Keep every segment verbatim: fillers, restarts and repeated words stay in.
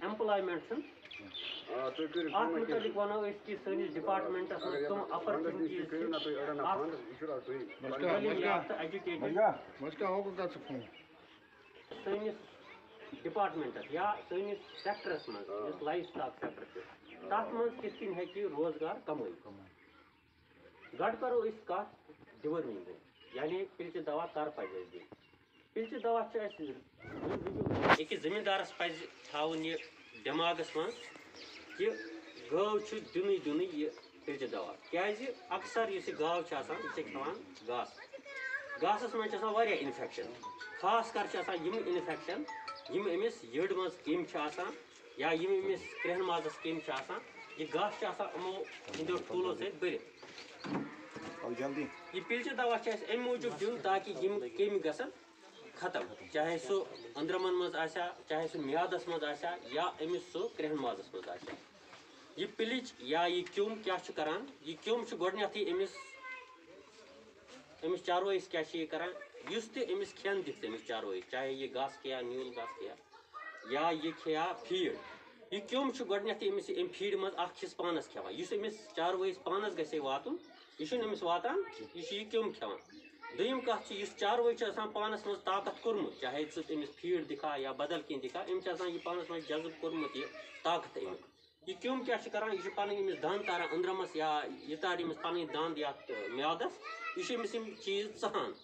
Employment اتھ متعلق ونو أسۍ کہ سٲنِس ڈپارٹمنٹس منٛز تِم اپرچونٹیز سٲنِس ڈپارٹمنٹس یا سٲنِس سیکٹرس منٛز یُس لایف سٹاک سیکٹر چھُ تتھ منٛز کِتھ کٔنۍ ہیٚکہِ روزگار کمٲیِتھ. گۄڈٕ کرو أسۍ کتھ ڈِورمنٹ یعنی پِلچہِ دوا کر پزِ اَسہِ دیُن. پِلچہِ دوا چھُ اَسہِ أکِس زٔمیٖندارس پزِ تھاوُن یہِ دٮ۪ماغس منٛز کہِ گٲو چھُ دِنُے دِنُے یہِ پِلچہِ دوا کیازِ اکثر یُس یہِ گاو چھِ آسان یہِ چھِ کھٮ۪وان گاسہٕ گاسس منٛز چھِ آسان واریاہ انفیکشن خاص کر چھِ آسان یِم انفیکشن یِم أمِس یٔڈ منٛز کیٚمۍ چھِ آسان یا یِم أمِس کرٛٮ۪ہن مازس کیٚمۍ چھِ آسان یہِ گاسہٕ چھُ آسان یِمو ہٕنٛدیو ٹھوٗلو سۭتۍ بٔرِتھ. یہِ پِلچہِ دوا چھُ اَسہِ اَمہِ موٗجوٗب دیُن تاکہِ یِم کیٚمۍ گژھن ختم چاہے سُہ أنٛدرمن منٛز آسیا چاہے سُہ میادس منٛز آسیا یا أمِس سُہ کرٛٮ۪ہن مازس منٛز آسیا. یہِ پِلِچ یا یہِ کیوٚم کیٛاہ چھُ کران یہِ کیوٚم چھُ گۄڈٕنیتھٕے أمِس أمِس چاروٲیِس کیٛاہ چھِ یہِ کران یُس تہِ أمِس کھٮ۪ن دِکھ أمِس چاروٲیِس چاہے یہِ گاسہٕ کھیٚیا نیوٗل گاسہٕ کھیٚیا یا یہِ کھیٚیا فیٖڈ یہِ کیوٚم چھُ گۄڈٕنیتھٕے أمِس اَمہِ فیٖڈِ منٛز اکھ حصہٕ پانس کھٮ۪وان یُس أمِس چاروٲیِس پانس گژھِ ہے واتُن یہِ چھُنہٕ أمِس واتان یہِ چھُ یہِ کیوٚم کھٮ۪وان. دوٚیِم کتھ چھِ یُس چاروٲے چھُ آسان پانس منٛز طاقت کوٚرمُت چاہے ژٕ أمِس فیٖڈ دِکھا یا بدل کینٛہہ دِکھا أمۍ چھُ آسان یہِ پانس منٛز جذب کوٚرمُت یہِ طاقت امیُک. یہِ کیوٚم کیٛاہ چھُ کران یہِ چھُ پنٕنۍ أمِس دند تاران أنٛدرمس یا یہِ تارِ أمِس پنٕنۍ دند یتھ میادس یہِ چھُ أمِس یِم چیٖز ژَہان.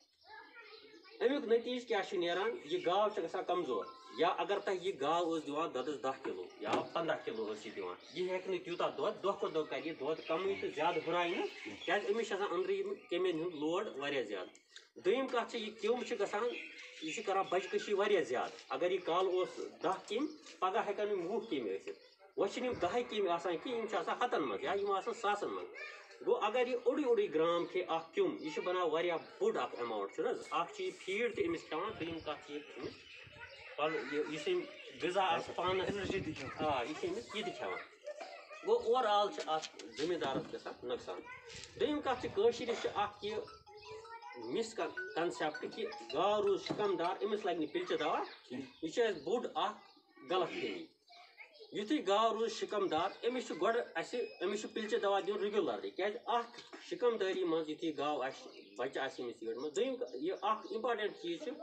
امیُک نٔتیٖجہٕ کیٛاہ چھُ نیران یہِ گاو چھِ گژھان کمزور یا اگر تۄہہِ یہِ گاو ٲس دِوان دۄدس دہ کِلوٗ یا پنٛداہ کِلوٗ ٲس یہِ دِوان یہِ ہیٚکہِ نہٕ تیوٗتاہ دۄد دۄہ کھۄتہٕ دۄہ کرِ یہِ دۄد کمٕے تہٕ زیادٕ ہُراے نہٕ کیٛازِ أمِس چھِ آسان أنٛدرٕ یِم کیٚمٮ۪ن ہُنٛد لوڈ واریاہ زیادٕ. دوٚیِم کتھ چھِ یہِ کیوٚم چھُ گژھان یہِ چھُ کران بچہِ کٔشی واریاہ زیادٕ اگر یہِ کالہٕ اوس دہ کیٚمۍ پگہہ ہٮ۪کن یِم وُہ کیٚمۍ ٲسِتھ وۄنۍ چھِنہٕ یِم دہے کیٚمۍ آسان کینٛہہ یِم چھِ آسان ہتن منٛز یا یِم آسان ساسن منٛز. گوٚو اگر یہِ اوٚڑُے اوٚڑُے گرام کھیٚیہِ اکھ کیوٚم یہِ چھُ بنان واریاہ بوٚڑ اکھ ایماوُنٹ چھُنہٕ حظ اکھ چھُ یہِ فیٖڈ تہِ أمِس کھٮ۪وان دوٚیِم کتھ چھِ یہِ أمِس یُس أمۍ غذا آسہِ پانس آ یہِ چھِ أمِس یہِ تہِ کھٮ۪وان. گوٚو اوور آل چھِ اتھ زٔمیٖندارس گژھان نۄقصان. دوٚیِم کتھ چھِ کٲشرِس چھِ اکھ یہِ مِس کنسیپٹ کہِ گاو روٗز شِکم دار أمِس لگہِ نہٕ پِلچہِ دوا یہِ چھُ اَسہِ بوٚڑ اکھ غلط فہمی. یُتھُے گاو روٗز شِکم دار أمِس چھُ گۄڈٕ اَسہِ أمِس چھُ پِلچہِ دوا دیُن رِگیوٗلرلی کیٛازِ اکھ شِکم دٲری منٛز یُتھُے گاو آسہِ بچہِ آسہِ أمِس یٔڈ منٛز دوٚیِم یہِ اکھ اِمپاٹنٹ چیٖز چھُ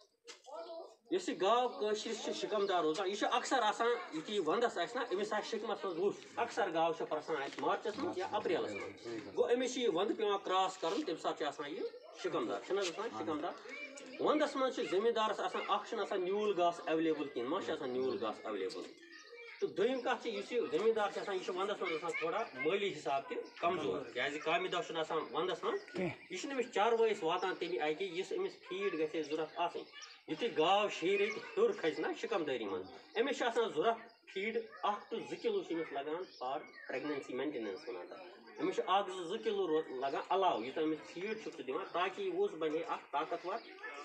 یۄس یہِ گاو کٲشرِس چھِ شِکم دار روزان یہِ چھُ اکثر آسان یُتھُے ونٛدس آسہِ نا أمِس آسہِ شِکمس منٛز وُچھ اکثر گاو چھِ پرسان اَسہِ مارچس منٛز یا اپریلس منٛز. گوٚو أمِس چھُ یہِ ونٛدٕ پیٚوان کراس کرُن تمہِ ساتہٕ چھُ آسان یہِ شِکم دار چھُنہٕ حظ آسان شِکم دار. ونٛدس منٛز چھُ زٔمیٖندارس آسان اکھ چھُنہٕ آسان نیوٗل گاسہٕ ایویلیبٕل کِہینۍ ما چھُ آسان نیوٗل گاسہٕ ایویلیبٕل تہٕ دوٚیِم کتھ چھِ یُس یہِ زٔمیٖندار چھُ آسان یہِ چھُ ونٛدس منٛز آسان تھوڑا مٲلی حِساب تہِ کمزور کیٛازِ کامہِ دۄہ چھُنہٕ آسان ونٛدس منٛز یہِ چھُنہٕ أمِس چاروٲیِس واتان تمہِ آیہِ کہِ یُس أمِس فیٖڈ گژھِ ہے ضوٚرتھ آسٕنۍ. یُتھُے گاو شیٚیہِ ریٚتۍ ہیوٚر کھسہِ نا شِکم دٲری منٛز أمِس چھُ آسان ضوٚرتھ فیٖڈ اکھ ٹُو زٕ کِلوٗ چھِ أمِس لگان فار پریگنینسی مینٹیننس ونان تتھ أمِس چھُ اکھ زٕ زٕ کِلوٗ لگان علاوٕ یوٗتاہ أمِس فیٖڈ چھُکھ ژٕ دِوان تاکہِ یہِ وُژھ بنہِ ہے اکھ طاقتور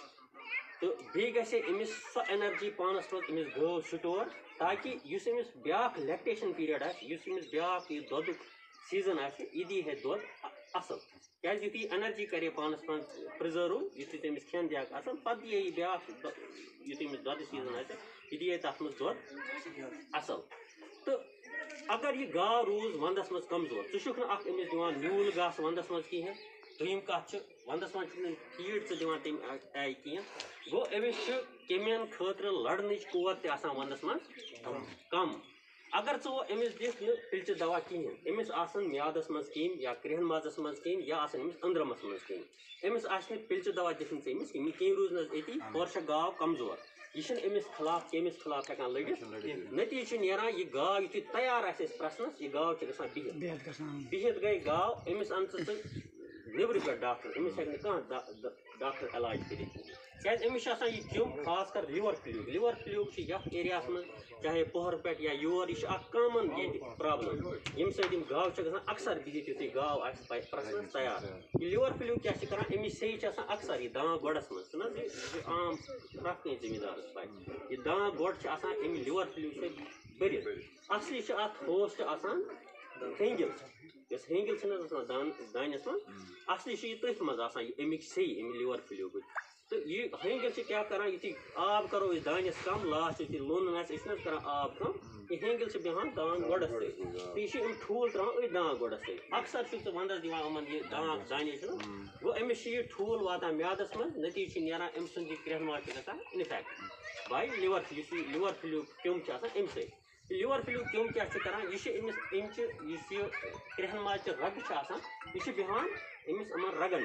تہٕ بیٚیہِ گژھِ ہے أمِس سۄ اینرجی پانس منٛز أمِس گٲو سٹور تاکہِ یُس أمِس بیاکھ لیکٹیشن پیٖریڈ آسہِ یُس أمِس بیاکھ یہِ دۄدُک سیٖزن آسہِ یہِ دی ہے دۄد اصٕل کیٛازِ یُتھُے اینرجی کرِ ہے پانس منٛز پرٛزٲرو یُتھُے تٔمِس کھٮ۪ن دِیاکھ اصٕل پتہٕ دی ہے یہِ بیاکھ یُتھُے أمِس دۄدٕ سیٖزن آسہِ یہِ دی ہے تتھ منٛز دۄد اصٕل. تہٕ اگر یہِ گاو روٗز ونٛدس منٛز کمزور ژٕ چھُکھ نہٕ اکھ أمِس دِوان نیوٗل گاسہٕ ونٛدس منٛز کِہینۍ دوٚیِم کتھ چھِ ونٛدس منٛز چھُکھ نہٕ فیٖڈ ژٕ دِوان تمہِ آیہِ کینٛہہ گوٚو أمِس چھُ کیٚمٮ۪ن خٲطرٕ لڑنٕچ قوت تہِ آسان ونٛدس منٛز کم. اگر ژٕ وۄنۍ أمِس دِکھ نہٕ پِلچہِ دوا کِہینۍ أمِس آسن میادس منٛز کیٚمۍ یا کرٛٮ۪ہن مازس منٛز کیٚمۍ یا آسن أمِس أنٛدرمس منٛز کیٚمۍ أمِس آسہِ نہٕ پِلچہِ دوا دِتھ نہٕ ژٕ أمِس کِہینۍ کیٚمۍ روٗز نہٕ حظ أتی ہورٕ چھےٚ گاو کمزور یہِ چھُنہٕ أمِس خٕلاف کیٚمِس خٕلاف ہٮ۪کان لٔڑِتھ نٔتیٖجہٕ چھُ نیران یہِ گاو یُتھُے تیار آسہِ اَسہِ پرٛسنس یہِ گاو چھِ گژھان بِہِتھ بِہِتھ گٔے گاو أمِس اَن ژٕ ژٕ نیٚبرٕ پٮ۪ٹھ ڈاکٹر أمِس ہٮ۪کہِ نہٕ کانٛہہ ڈاکٹر علاج کٔرِتھ کیٛازِ أمِس چھُ آسان یہِ کیوٚم خاص کر لِور فِلیوٗک لِور فِلیوٗک چھُ یتھ ایریاہس منٛز چاہے پۄہر پٮ۪ٹھ یا یور یہِ چھُ اکھ کامن ییٚتہِ پرابلم ییٚمہِ سۭتۍ یِم گاوٕ چھِ گژھان اکثر بِہِتھ یُتھُے گاو آسہِ پرٛسنس تیار. یہِ لِور فِلیوٗک کیٛاہ چھِ کران أمِچ سیٚے چھِ آسان اکثر یہِ داں گۄڈس منٛز چھُنہٕ حظ یہِ چھُ عام پرٛٮ۪تھ کٲنٛسہِ زٔمیٖندارس پاے یہِ داں گۄڈ چھِ آسان اَمہِ لِور فِلیوٗک سۭتۍ بٔرِتھ اصلی چھِ اتھ ہوسٹ آسان ہینٛگِل یۄس ہینٛگِل چھِنہٕ حظ آسان دان دانٮ۪س منٛز اصلی چھِ یہِ تٔتھۍ منٛز آسان یہِ اَمِچ سیٚے اَمہِ لِور فِلیوٗکٕچ تو یہ ہینگل سے کیا کران یتھی آب کرو اس دانس کم لاسٹ یتھی لون آسہِ اس کران آب کم یہ ہینگل سے بیہان دان گوڑس سی تو یہ ام ٹھول تران أتھۍ دان گوڑس سی اکثر چھ ونٛدس دِوان یِمن یہ دان دانہِ چھُ گوٚو أمِس چھِ یہِ ٹھوٗل واتان میادس منٛز نتیجہٕ چھُ نیران أمۍ سُنٛد یہِ کرٛٮ۪ہن ماز چھُ گژھان اِنفیکٹ باے لِور یُس یہِ لِور فِلیوٗ کیوٚم چھُ آسان اَمہِ سۭتۍ لِور فِلیوٗ کیوٚم کیاہ چھُ کران یہِ چھُ أمِس أمۍ چہِ یُس یہِ کرٛٮ۪ہن مازچہِ رگہٕ چھِ آسان یہِ چھِ بیہوان أمِس یِمن رگن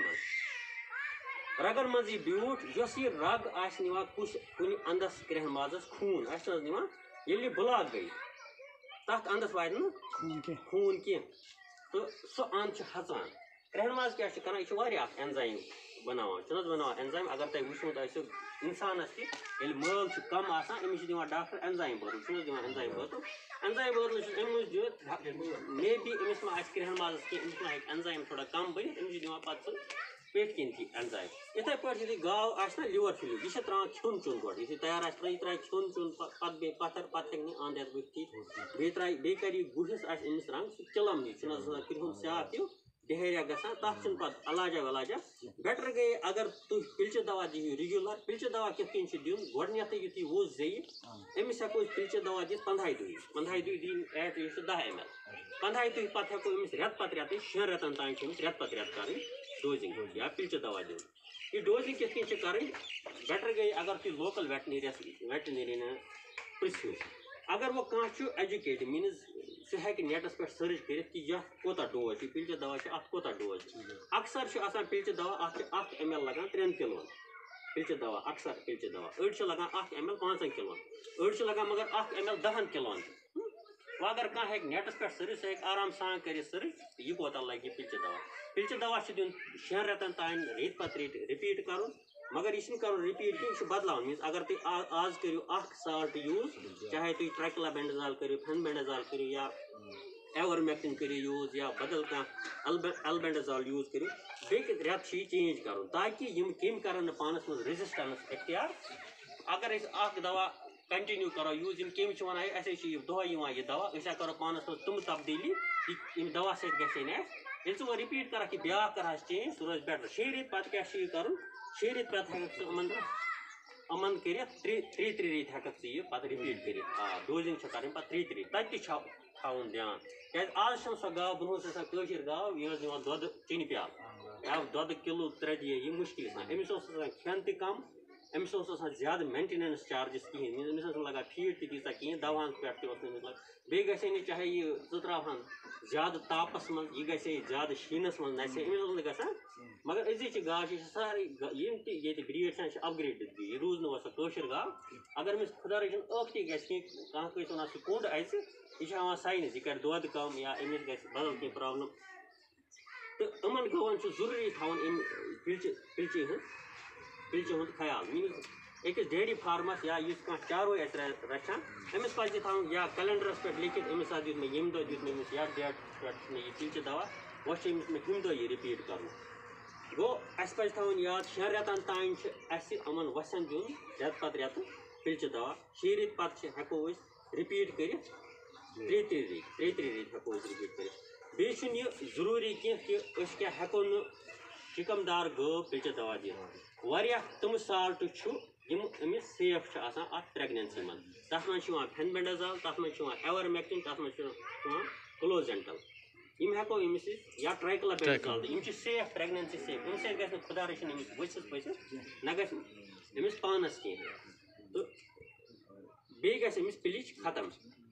منٛز رگن منٛز یہِ بیوٗٹھ یۄس یہِ رگ آسہِ نِوان کُس کُنہِ انٛدس کرٛٮ۪ہن مازس خوٗن آسہِ نہٕ حظ نِوان ییٚلہِ یہِ بٕلاک گٔے تتھ انٛدس واتہِ نہٕ خوٗن کینٛہہ تہٕ سُہ اَنٛد چھُ ہژان کرٛٮ۪ہن ماز کیاہ چھُ کران یہِ چھُ واریاہ اکھ اٮ۪نزایم بناوان چھُنہٕ حظ بناوان اٮ۪نزایم اگر تۄہہِ وٕچھمُت آسیو انسانس تہِ ییٚلہِ مٲل چھُ کم آسان أمِس چھِ دِوان ڈاکٹر اٮ۪نزایم بٲتل چھُنہٕ حظ دِوان اٮ۪نزایم بٲتل اٮ۪نزایم بٲتل چھُس اَمہِ موٗجوٗب مے بی أمِس ما آسہِ کرٛٮ۪ہن مازس کینٛہہ أمِس ما ہیٚکہِ اٮ۪نزایم تھوڑا کم بٔنِتھ أمِس چھِ دِوان پتہٕ سُہ پیٹھۍ کِنۍ تہِ اٮ۪نزایم یِتھے پٲٹھۍ یُتھُے گاو آسہِ نا لِور فِلیوٗ یہِ چھِ تراوان کھیوٚن چیوٚن گۄڈٕ یُتھُے تیار آسہِ ترٛٲیِتھ یہِ ترٛایہِ کھیوٚن چیوٚن پتہٕ بیٚیہِ پتھر پتہٕ ہیٚکہِ نہٕ اَنٛد ہٮ۪تھ ؤتھِتھ بیٚیہِ ترٛایہِ بیٚیہِ کَرِ یہِ گُہِس آسہِ أمِس رنٛگ سُہ چِلم ہِش چھُنہٕ حظ آسان کرٛہُن سیاہ ہیوٗ ڈہیریا گژھان تتھ چھُنہٕ پتہٕ علاجا ولاجا بیٹر گٔیے اگر تُہۍ پِلچہِ دوا دِیِو رِگیوٗلر پِلچہِ دوا کِتھ کٔنۍ چھُ دیُن گۄڈٕنیتھٕے یُتھُے وُژھ زیٚیہِ أمِس ہٮ۪کو أسۍ پِلچہِ دوا دِتھ پنٛدہاے دُہۍ پنٛدہاے دُہۍ دِنۍ ایٹ یہِ چھُ دہ ایم ایل پنٛدہاے دُہۍ پتہٕ ہٮ۪کو أمِس رٮ۪تہٕ پتہٕ رٮ۪تٕے شٮ۪ن رٮ۪تن تانۍ چھِ أمِس رٮ۪تہٕ پتہٕ رٮ۪تہٕ کرٕنۍ ڈوزِنگ یا پِلچہِ دوا دیُن یہِ ڈوزِنگ کِتھ کٔنۍ چھِ کرٕنۍ بیٹر گٔیے اگر تُہۍ لوکل ویٹنیریس ویٹنیرینس پرٛژھِو اگر وۄنۍ کانٛہہ چھُ ایجوکیٹڈ میٖنٕز سُہ ہیٚکہِ نیٹس پٮ۪ٹھ سٔرٕچ کٔرِتھ کہِ یتھ کوتاہ ڈوز چھُ پِلچہِ دوا چھُ اتھ کوتاہ ڈوز اکثر چھُ آسان پِلچہِ دوا اتھ چھُ اکھ ایم ایل لگان ترٛٮ۪ن کِلوٗن پِلچہِ دوا اکثر پِلچہِ دوا أڑۍ چھِ لگان اکھ ایم ایل پانٛژن کِلوٗن أڑۍ چھِ لگان مگر اکھ ایم ایل دہن کِلوٗن وۄنۍ اگر کانٛہہ ہیٚکہِ نیٹس پٮ۪ٹھ سٔرٕچ سُہ ہیٚکہِ آرام سان کٔرِتھ سٔرٕچ یہِ کوتاہ لگہِ پِلچہِ دوا پِلچہِ دوا چھُ دیُن شٮ۪ن رٮ۪تن تانۍ ریٚتۍ پتہٕ ریٚتۍ رِپیٖٹ کرُن مگر یہِ چھُنہٕ کرُن رِپیٖٹ کینٛہہ یہِ چھُ بدلاوُن میٖنٕز اگر تُہۍ آز کٔرِو اکھ سالٹ یوٗز چاہے تُہۍ ٹرٛیکلا بینڈزال کٔرِو فینبینڈزال کٔرِو یا ایور میکٹِن کٔرِو یوٗز یا بدل کانٛہہ الب البینڈزال یوٗز کٔرِو بیٚکہِ رٮ۪تہٕ چھُ یہِ چینج کرُن تاکہِ یِم کیٚمۍ کرن نہٕ پانس منٛز ریزسٹنس اختیار اگر أسۍ اکھ دوا کنٹِنیو کرو یوٗز یِم کیٚمۍ چھِ ونان ہے اَسے چھُ یہِ دۄہے یِوان یہِ دوا أسۍ ہا کرو پانس منٛز تِم تبدیٖلی یِم دوا سۭتۍ گژھِ ہے نہٕ اَسہِ ییٚلہِ ژٕ وۄنۍ رِپیٖٹ کرکھ یہِ بیاکھ کرہس چینج سُہ روزِ بیٹر شیٚیہِ ریٚتۍ پتہٕ کیاہ چھُ یہِ کرُن شیٚیہِ ریٚتۍ پتہٕ ہیٚککھ ژٕ یِمن یِمن کٔرِتھ ترٛےٚ ترٛےٚ ترٛےٚ ریٚتۍ ہیٚککھ ژٕ یہِ پتہٕ رِپیٖٹ کٔرِتھ آ ڈوزِنگ چھِ کرٕنۍ پتہٕ ترٛےٚ ترٛےٚ تتہِ تہِ چھُ تھاوُن دھیان کیازِ آز چھنہٕ سۄ گاو برونٛہہ ٲس آسان کٲشِر گاو یہِ ٲس دِوان دۄدٕ چِنہِ پیالہٕ یا دۄدٕ کِلوٗ ترٛےٚ دِیے یہِ مُشکِل گژھان أمِس اوس آسان کھٮ۪ن تہِ کم أمِس اوس آسان زیادٕ مینٹِنینس چارجِز کِہیٖنۍ أمِس ٲس نہٕ لگان فیٖڈ تہِ تیٖژاہ کِہیٖنۍ دواہن پٮ۪ٹھ تہِ اوس نہٕ أمِس لگان بیٚیہِ گژھِ ہے نہٕ چاہے یہِ ژٕ تراوہن زیادٕ تاپس منٛز یہِ گژھِ ہے زیادٕ شیٖنس منٛز نسہِ ہے أمِس اوس نہٕ گژھان مگر أزِچ گاو چھِ سارے یِم تہِ ییٚتہِ بریٖڈ چھِ چھِ اپگریڈٕڈ یہِ روٗز نہٕ وۄنۍ سۄ کٲشِر گاو اگر أمِس خۄدا رٔچھِنۍ ٲکھتی گژھِ کینٛہہ کانٛہہ کٲنٛسہِ وَنان سُہ کوٚنڈ اَژِ یہِ چھُ ہاوان ساینس یہِ کرِ دۄد کم یا أمِس گژھِ بدل کینٛہہ پرابلم تہٕ یِمن گاون چھُ ضروٗری تھاوُن اَمہِ پِلچہِ پِلچہِ ہٕنٛز پِلچہِ ہُنٛد خیال میٖنٕز أکِس ڈیری فارمس یا یُس کانٛہہ چاروٲے آسہِ رچھان أمِس پزِ یہِ تھاوُن یا کیلنڈرس پٮ۪ٹھ لیکھِتھ أمِس ہسا دیُت مےٚ ییٚمہِ دۄہ دیُت مےٚ أمِس یتھ ڈیٹس پٮ۪ٹھ چھُ مےٚ یہِ پِلچہِ دوا وۄنۍ چھُ أمِس مےٚ ہُمہِ دۄہ یہِ رِپیٖٹ کرُن گوٚو اَسہِ پزِ تھاوُن یاد شٮ۪ن رٮ۪تن تانۍ چھُ اَسہِ یِمن وَژھٮ۪ن دیُن رٮ۪تہٕ پتہٕ رٮ۪تہٕ پِلچہِ دوا شیٚیہِ ریٚتۍ پتہٕ چھِ ہٮ۪کو أسۍ رِپیٖٹ کٔرِتھ ترٛےٚ ترٛےٚ ریٚتۍ ترٛےٚ ترٛےٚ ریٚتۍ ہٮ۪کو أسۍ رِپیٖٹ کٔرِتھ بیٚیہِ چھُنہٕ یہِ ضروٗری کینٛہہ کہِ أسۍ کیٛاہ ہٮ۪کو نہٕ چِکم دار گٲو پِلچہِ دوا دِتھ واریاہ تِم سالٹ چھُ یِم أمِس سیف چھِ آسان اَتھ پرٛٮ۪گنینسی منٛز تَتھ منٛز چھُ یِوان فینبینڈازال تَتھ منٛز چھُ یِوان ایور میکٹِن تَتھ منٛز چھُ یِوان کلوزینٹل یِم ہٮ۪کو أمِس أسۍ یا ٹرٛیکلا بینڈازال تہِ یِم چھِ سیف پرٛٮ۪گنینسی سیف اَمہِ سۭتۍ گژھِ نہٕ خۄدا رٔچھِنۍ أمِس ؤژھِس پٔژھِس نہ گژھِ أمِس پانس کینٛہہ تہٕ بیٚیہِ گژھِ أمِس پِلِچ ختم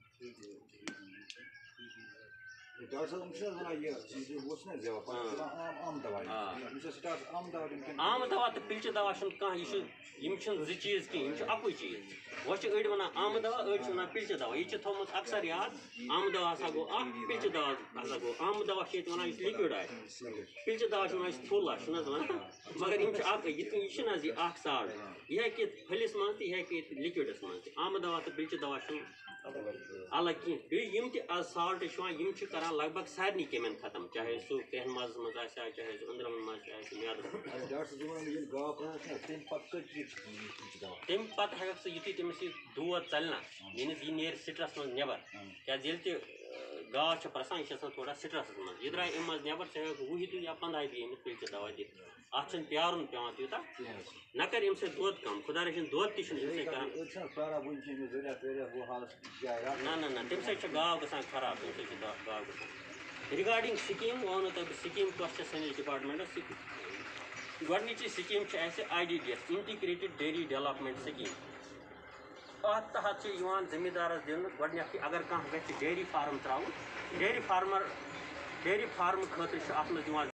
عام دوا تہٕ پِلچہِ دوا چھُنہٕ کانٛہہ یہِ چھُ یِم چھِنہٕ زٕ چیٖز کینٛہہ یِم چھِ اَکُے چیٖز وۄنۍ چھِ أڑۍ وَنان آمہٕ دوا أڑۍ چھِ وَنان پِلچہِ دوا یہِ چھِ تھوٚمُت اکثر یاد آمہٕ دوا ہسا گوٚو اکھ پِلچہِ دوا ہسا گوٚو آمہٕ دوا چھِ ییٚتہِ وَنان یُس لِکوِڈ آسہِ پِلچہِ دوا چھِ وَنان یُس تھوٚل آسہِ چھُنہٕ حظ وَنان مگر یِم چھِ اکھ یِتھ کٔنۍ یہِ چھُنہٕ حظ یہِ اکھ سالٹ یہِ ہیٚکہِ یِتھ پھٔلِس منٛز تہِ یہِ ہیٚکہِ یِتھ لِکوِڈس منٛز تہِ آمہٕ دوا تہٕ پِلچہِ دوا چھُنہٕ الگ کینٛہہ بیٚیہِ یِم تہِ آز سالٹ چھِ یِوان یِم چھِ کران لگ بگ سارنٕے کیٚمٮ۪ن ختم چاہے سُہ کرٛٮ۪ہن مازس منٛز آسہِ ہا چاہے سُہ أنٛدرمن منٛز آسہِ میادس تَمہِ پتہٕ ہٮ۪ککھ ژٕ یُتھُے تٔمِس یہِ دود ژلہِ نا میٖنٕز یہِ نیرِ سِٹرس منٛز نٮ۪بر کیٛازِ ییٚلہِ تہِ گاو چھِ پرسان یہِ چھِ آسان تھوڑا سٹرسس منٛز یہِ درٛاے اَمہِ منٛز نٮ۪بر ژےٚ ہٮ۪کہٕ وُہہِ دۄہہِ یا پنٛداہہِ دۄہہِ أمِس پِلچہِ دوا دِتھ اَتھ چھُنہٕ پیارُن پیٚوان تیوٗتاہ نہ کَرِ اَمہِ سۭتۍ دۄد کَم خۄدا رٔچھِنۍ دۄد تہِ چھُنہٕ اَمہِ سۭتۍ کران نہ نہ نہ تَمہِ سۭتۍ چھِ گاو گژھان خراب تَمہِ سۭتۍ چھِ گاو گژھان رِگاڈِنٛگ سِکیٖم ووٚنوٕ تۄہہِ بہٕ سِکیٖم کۄس چھےٚ سٲنِس ڈِپاٹمنٹَس گۄڈنِچی سِکیٖم چھِ اَسہِ I D D S integrated dairy development scheme اَتھ تحت چھِ یِوان زٔمیٖندارَس دِنہٕ گۄڈنٮ۪تھٕے اگر کانٛہہ گژھِ ڈیری فارم ترٛاوُن ڈیری فارمر ڈیری فارمہٕ خٲطرٕ چھُ اَتھ منٛز دِوان